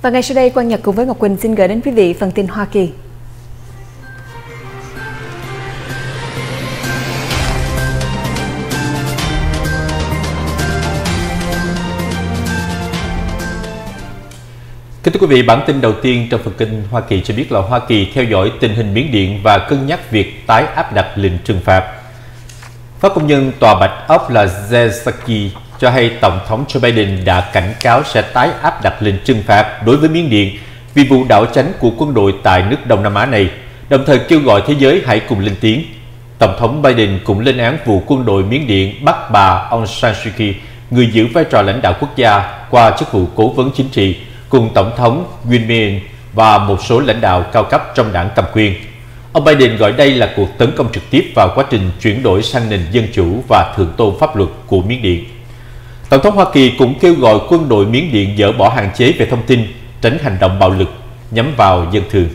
Và ngay sau đây, Quang Nhật cùng với Ngọc Quỳnh xin gửi đến quý vị phần tin Hoa Kỳ. Kính thưa quý vị, bản tin đầu tiên trong phần tin Hoa Kỳ cho biết là Hoa Kỳ theo dõi tình hình Miến Điện và cân nhắc việc tái áp đặt lệnh trừng phạt. Phát ngôn nhân Tòa Bạch Ốc là Jen Psaki cho hay Tổng thống Joe Biden đã cảnh cáo sẽ tái áp đặt lệnh trừng phạt đối với Miến Điện vì vụ đảo chánh của quân đội tại nước Đông Nam Á này, đồng thời kêu gọi thế giới hãy cùng lên tiếng. Tổng thống Biden cũng lên án vụ quân đội Miến Điện bắt bà Aung San Suu Kyi, người giữ vai trò lãnh đạo quốc gia qua chức vụ cố vấn chính trị, cùng Tổng thống Win Myint và một số lãnh đạo cao cấp trong đảng cầm quyền. Ông Biden gọi đây là cuộc tấn công trực tiếp vào quá trình chuyển đổi sang nền dân chủ và thượng tôn pháp luật của Miến Điện. Tổng thống Hoa Kỳ cũng kêu gọi quân đội Miến Điện dỡ bỏ hạn chế về thông tin, tránh hành động bạo lực nhắm vào dân thường.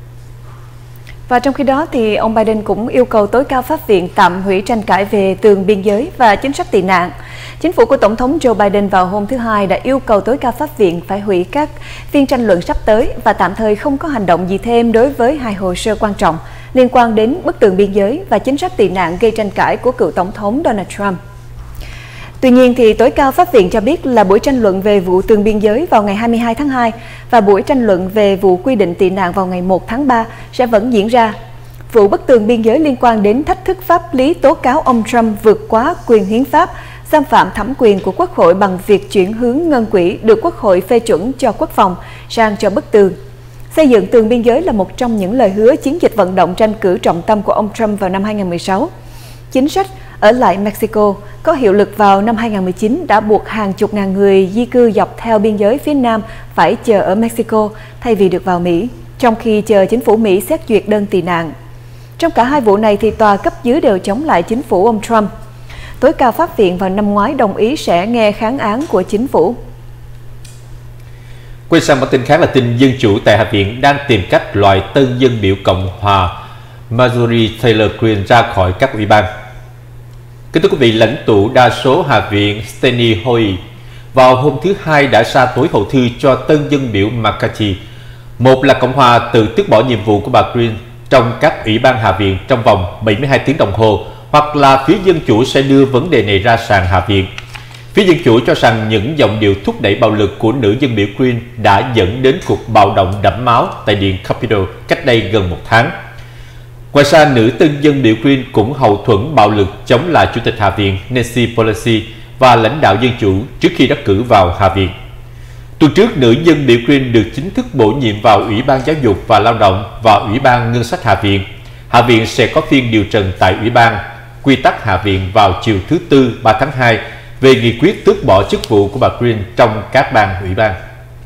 Và trong khi đó thì ông Biden cũng yêu cầu tối cao pháp viện tạm hủy tranh cãi về tường biên giới và chính sách tị nạn. Chính phủ của Tổng thống Joe Biden vào hôm thứ Hai đã yêu cầu tối cao pháp viện phải hủy các phiên tranh luận sắp tới và tạm thời không có hành động gì thêm đối với hai hồ sơ quan trọng liên quan đến bức tường biên giới và chính sách tị nạn gây tranh cãi của cựu Tổng thống Donald Trump. Tuy nhiên, thì tối cao pháp viện cho biết là buổi tranh luận về vụ tường biên giới vào ngày 22 tháng 2 và buổi tranh luận về vụ quy định tị nạn vào ngày 1 tháng 3 sẽ vẫn diễn ra. Vụ bức tường biên giới liên quan đến thách thức pháp lý tố cáo ông Trump vượt quá quyền hiến pháp, xâm phạm thẩm quyền của Quốc hội bằng việc chuyển hướng ngân quỹ được Quốc hội phê chuẩn cho quốc phòng sang cho bức tường. Xây dựng tường biên giới là một trong những lời hứa chiến dịch vận động tranh cử trọng tâm của ông Trump vào năm 2016. Chính sách ở lại Mexico có hiệu lực vào năm 2019 đã buộc hàng chục ngàn người di cư dọc theo biên giới phía Nam phải chờ ở Mexico thay vì được vào Mỹ, trong khi chờ chính phủ Mỹ xét duyệt đơn tị nạn. Trong cả hai vụ này thì tòa cấp dưới đều chống lại chính phủ ông Trump. Tối cao pháp viện vào năm ngoái đồng ý sẽ nghe kháng án của chính phủ. Quay sang bản tin khác là tin dân chủ tại Hạ viện đang tìm cách loại tân dân biểu Cộng hòa Marjorie Taylor Greene ra khỏi các ủy ban. Kính thưa quý vị, lãnh tụ đa số Hạ viện Steny Hoyer vào hôm thứ Hai đã sa tối hậu thư cho tân dân biểu McCarthy. Một là Cộng hòa tự tước bỏ nhiệm vụ của bà Greene trong các ủy ban Hạ viện trong vòng 72 tiếng đồng hồ, hoặc là phía Dân Chủ sẽ đưa vấn đề này ra sàn Hạ viện. Phía Dân Chủ cho rằng những giọng điệu thúc đẩy bạo lực của nữ dân biểu Greene đã dẫn đến cuộc bạo động đẫm máu tại Điện Capitol cách đây gần một tháng. Ngoài ra, nữ tân dân biểu Greene cũng hậu thuẫn bạo lực chống lại Chủ tịch Hạ viện Nancy Pelosi và lãnh đạo Dân Chủ trước khi đắc cử vào Hạ viện. Tuần trước, nữ dân biểu Greene được chính thức bổ nhiệm vào Ủy ban Giáo dục và Lao động và Ủy ban Ngân sách Hạ viện. Hạ viện sẽ có phiên điều trần tại Ủy ban Quy tắc Hạ viện vào chiều thứ Tư 3 tháng 2 về nghị quyết tước bỏ chức vụ của bà Greene trong các ban ủy ban.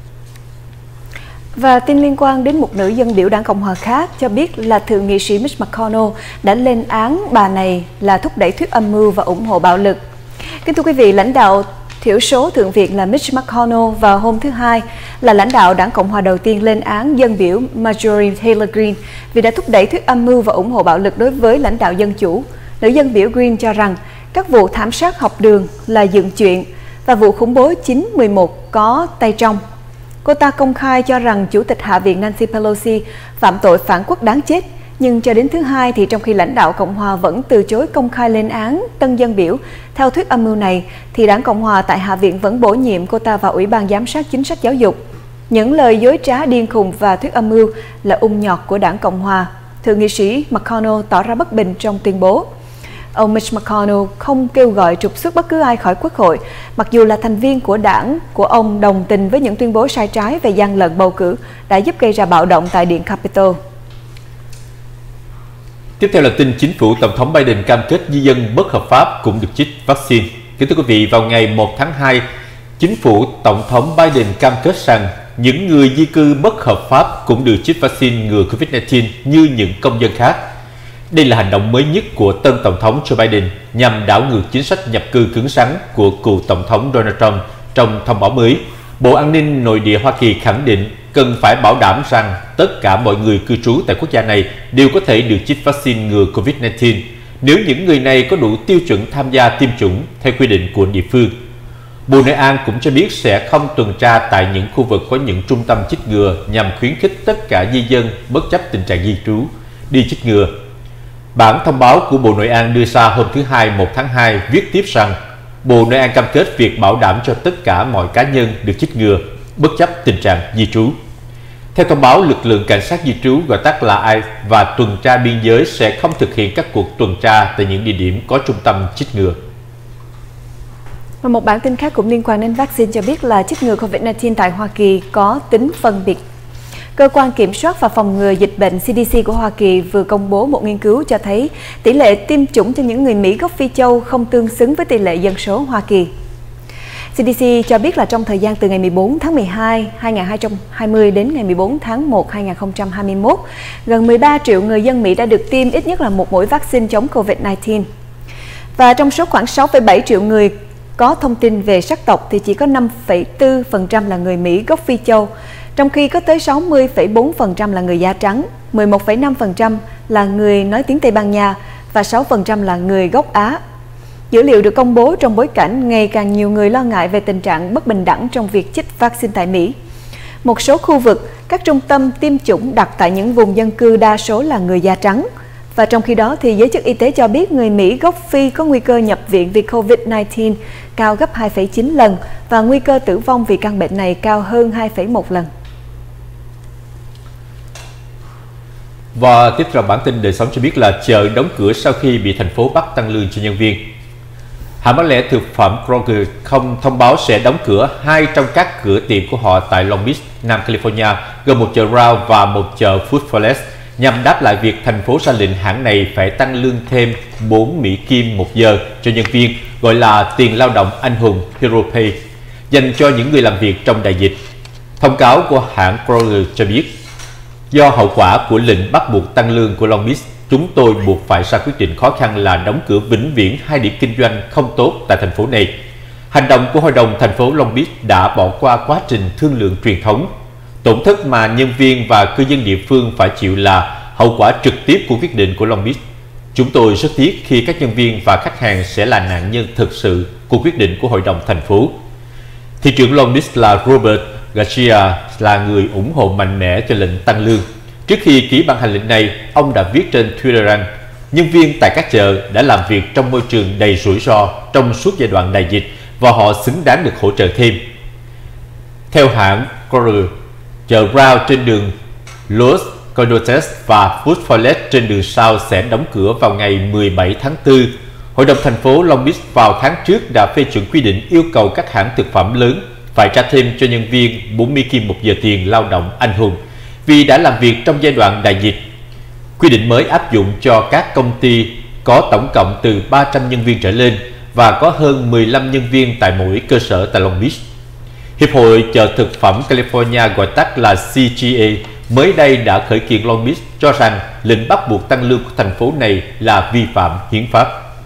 Và tin liên quan đến một nữ dân biểu đảng Cộng hòa khác cho biết là Thượng nghị sĩ Mitch McConnell đã lên án bà này là thúc đẩy thuyết âm mưu và ủng hộ bạo lực. Kính thưa quý vị, lãnh đạo thiểu số Thượng viện là Mitch McConnell vào hôm thứ Hai là lãnh đạo đảng Cộng hòa đầu tiên lên án dân biểu Marjorie Taylor Greene vì đã thúc đẩy thuyết âm mưu và ủng hộ bạo lực đối với lãnh đạo Dân Chủ. Nữ dân biểu Greene cho rằng các vụ thảm sát học đường là dựng chuyện và vụ khủng bố 9/11 có tay trong. Cô ta công khai cho rằng Chủ tịch Hạ viện Nancy Pelosi phạm tội phản quốc đáng chết, nhưng cho đến thứ Hai thì trong khi lãnh đạo Cộng hòa vẫn từ chối công khai lên án tân dân biểu theo thuyết âm mưu này, thì đảng Cộng hòa tại Hạ viện vẫn bổ nhiệm cô ta vào Ủy ban Giám sát Chính sách Giáo dục. Những lời dối trá điên khùng và thuyết âm mưu là ung nhọt của đảng Cộng hòa. Thượng nghị sĩ McConnell tỏ ra bất bình trong tuyên bố. Ông Mitch McConnell không kêu gọi trục xuất bất cứ ai khỏi Quốc hội, mặc dù là thành viên của đảng của ông đồng tình với những tuyên bố sai trái về gian lận bầu cử đã giúp gây ra bạo động tại Điện Capitol. Tiếp theo là tin chính phủ Tổng thống Biden cam kết di dân bất hợp pháp cũng được chích vaccine. Kính thưa quý vị, vào ngày 1 tháng 2, chính phủ Tổng thống Biden cam kết rằng những người di cư bất hợp pháp cũng được chích vaccine ngừa COVID-19 như những công dân khác. Đây là hành động mới nhất của tân Tổng thống Joe Biden nhằm đảo ngược chính sách nhập cư cứng rắn của cựu Tổng thống Donald Trump. Trong thông báo mới, Bộ An ninh Nội địa Hoa Kỳ khẳng định cần phải bảo đảm rằng tất cả mọi người cư trú tại quốc gia này đều có thể được chích vaccine ngừa COVID-19 nếu những người này có đủ tiêu chuẩn tham gia tiêm chủng theo quy định của địa phương. Bộ Nội an cũng cho biết sẽ không tuần tra tại những khu vực có những trung tâm chích ngừa nhằm khuyến khích tất cả di dân bất chấp tình trạng di trú đi chích ngừa. Bản thông báo của Bộ Nội an đưa ra hôm thứ Hai 1 tháng 2 viết tiếp rằng Bộ Nội an cam kết việc bảo đảm cho tất cả mọi cá nhân được chích ngừa bất chấp tình trạng di trú. Theo thông báo, lực lượng cảnh sát di trú gọi tắt là ICE và tuần tra biên giới sẽ không thực hiện các cuộc tuần tra tại những địa điểm có trung tâm chích ngừa. Và một bản tin khác cũng liên quan đến vaccine cho biết là chích ngừa COVID-19 tại Hoa Kỳ có tính phân biệt. Cơ quan Kiểm soát và Phòng ngừa Dịch bệnh CDC của Hoa Kỳ vừa công bố một nghiên cứu cho thấy tỷ lệ tiêm chủng cho những người Mỹ gốc Phi Châu không tương xứng với tỷ lệ dân số Hoa Kỳ. CDC cho biết là trong thời gian từ ngày 14 tháng 12, 2020 đến ngày 14 tháng 1, 2021, gần 13 triệu người dân Mỹ đã được tiêm ít nhất là một mũi vaccine chống COVID-19. Và trong số khoảng 6,7 triệu người có thông tin về sắc tộc thì chỉ có 5,4% là người Mỹ gốc Phi Châu, trong khi có tới 60,4% là người da trắng, 11,5% là người nói tiếng Tây Ban Nha và 6% là người gốc Á. Dữ liệu được công bố trong bối cảnh ngày càng nhiều người lo ngại về tình trạng bất bình đẳng trong việc chích vaccine tại Mỹ. Một số khu vực, các trung tâm tiêm chủng đặt tại những vùng dân cư đa số là người da trắng. Và trong khi đó thì giới chức y tế cho biết người Mỹ gốc Phi có nguy cơ nhập viện vì COVID-19 cao gấp 2,9 lần và nguy cơ tử vong vì căn bệnh này cao hơn 2,1 lần. Và tiếp theo bản tin đời sống cho biết là chợ đóng cửa sau khi bị thành phố bắt tăng lương cho nhân viên. Hãng bán lẻ thực phẩm Kroger không thông báo sẽ đóng cửa 2 trong các cửa tiệm của họ tại Long Beach, Nam California, gồm một chợ Ralph và một chợ Food for Less, nhằm đáp lại việc thành phố ra lệnh hãng này phải tăng lương thêm 4 Mỹ Kim một giờ cho nhân viên, gọi là tiền lao động anh hùng Hero Pay, dành cho những người làm việc trong đại dịch. Thông cáo của hãng Kroger cho biết, do hậu quả của lệnh bắt buộc tăng lương của Long Beach, chúng tôi buộc phải ra quyết định khó khăn là đóng cửa vĩnh viễn 2 điểm kinh doanh không tốt tại thành phố này. Hành động của Hội đồng thành phố Long Beach đã bỏ qua quá trình thương lượng truyền thống. Tổn thất mà nhân viên và cư dân địa phương phải chịu là hậu quả trực tiếp của quyết định của Long Beach. Chúng tôi rất tiếc khi các nhân viên và khách hàng sẽ là nạn nhân thực sự của quyết định của Hội đồng thành phố. Thị trưởng Long Beach là Robert Garcia là người ủng hộ mạnh mẽ cho lệnh tăng lương. Trước khi ký ban hành lệnh này, ông đã viết trên Twitter rằng nhân viên tại các chợ đã làm việc trong môi trường đầy rủi ro trong suốt giai đoạn đại dịch và họ xứng đáng được hỗ trợ thêm. Theo hãng Kroger, chợ Ralph trên đường Los Cordotes và Food for Less trên đường South sẽ đóng cửa vào ngày 17 tháng 4. Hội đồng thành phố Long Beach vào tháng trước đã phê chuẩn quy định yêu cầu các hãng thực phẩm lớn phải trả thêm cho nhân viên 40 Kim một giờ tiền lao động anh hùng vì đã làm việc trong giai đoạn đại dịch. Quy định mới áp dụng cho các công ty có tổng cộng từ 300 nhân viên trở lên và có hơn 15 nhân viên tại mỗi cơ sở tại Long Beach. Hiệp hội chợ thực phẩm California gọi tắt là CGA mới đây đã khởi kiện Long Beach cho rằng lệnh bắt buộc tăng lương của thành phố này là vi phạm hiến pháp.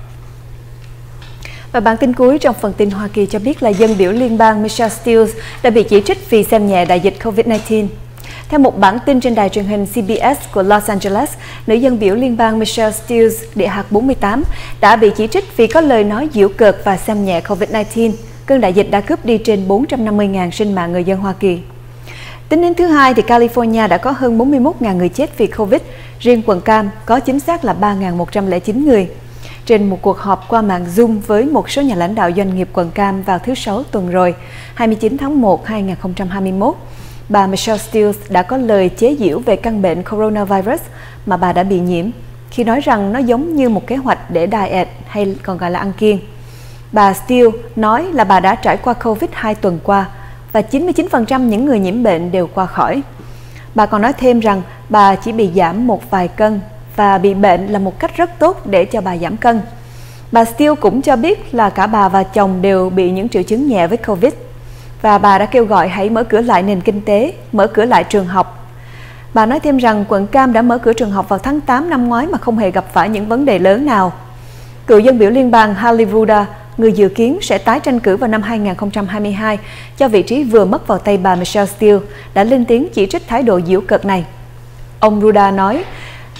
Và bản tin cuối trong phần tin Hoa Kỳ cho biết là dân biểu liên bang Michelle Steele đã bị chỉ trích vì xem nhẹ đại dịch COVID-19. Theo một bản tin trên đài truyền hình CBS của Los Angeles, nữ dân biểu liên bang Michelle Steele, địa hạt 48, đã bị chỉ trích vì có lời nói giễu cợt và xem nhẹ COVID-19. Cơn đại dịch đã cướp đi trên 450.000 sinh mạng người dân Hoa Kỳ. Tính đến thứ Hai, thì California đã có hơn 41.000 người chết vì Covid. Riêng quận Cam có chính xác là 3.109 người. Trên một cuộc họp qua mạng Zoom với một số nhà lãnh đạo doanh nghiệp quận Cam vào thứ Sáu tuần rồi, 29 tháng 1, 2021, bà Michelle Steele đã có lời chế giễu về căn bệnh coronavirus mà bà đã bị nhiễm, khi nói rằng nó giống như một kế hoạch để diet hay còn gọi là ăn kiêng. Bà Steele nói là bà đã trải qua Covid 2 tuần qua và 99% những người nhiễm bệnh đều qua khỏi. Bà còn nói thêm rằng bà chỉ bị giảm một vài cân và bị bệnh là một cách rất tốt để cho bà giảm cân. Bà Steele cũng cho biết là cả bà và chồng đều bị những triệu chứng nhẹ với Covid. Và bà đã kêu gọi hãy mở cửa lại nền kinh tế, mở cửa lại trường học. Bà nói thêm rằng quận Cam đã mở cửa trường học vào tháng 8 năm ngoái mà không hề gặp phải những vấn đề lớn nào. Cựu dân biểu liên bang Haley Ruda, người dự kiến sẽ tái tranh cử vào năm 2022 cho vị trí vừa mất vào tay bà Michelle Steele, đã lên tiếng chỉ trích thái độ giễu cợt này. Ông Ruda nói,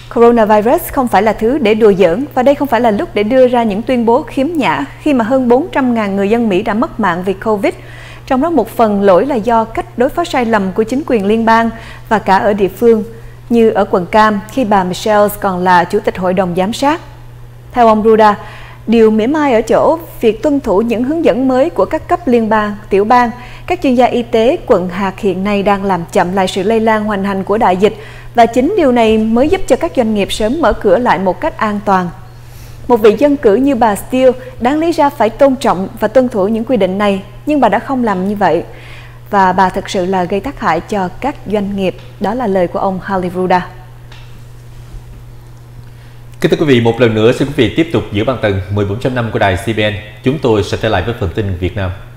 Coronavirus không phải là thứ để đùa giỡn và đây không phải là lúc để đưa ra những tuyên bố khiếm nhã khi mà hơn 400.000 người dân Mỹ đã mất mạng vì Covid. Trong đó một phần lỗi là do cách đối phó sai lầm của chính quyền liên bang và cả ở địa phương, như ở quận Cam khi bà Michelle còn là chủ tịch hội đồng giám sát. Theo ông Ruda, điều mỉa mai ở chỗ việc tuân thủ những hướng dẫn mới của các cấp liên bang, tiểu bang. Các chuyên gia y tế quận hạt hiện nay đang làm chậm lại sự lây lan hoành hành của đại dịch và chính điều này mới giúp cho các doanh nghiệp sớm mở cửa lại một cách an toàn. Một vị dân cử như bà Steele đáng lý ra phải tôn trọng và tuân thủ những quy định này, nhưng bà đã không làm như vậy. Và bà thực sự là gây tác hại cho các doanh nghiệp. Đó là lời của ông Haley Ruda. Kính thưa quý vị, một lần nữa xin quý vị tiếp tục giữ băng tần 14.5 của đài CBN. Chúng tôi sẽ trở lại với phần tin Việt Nam.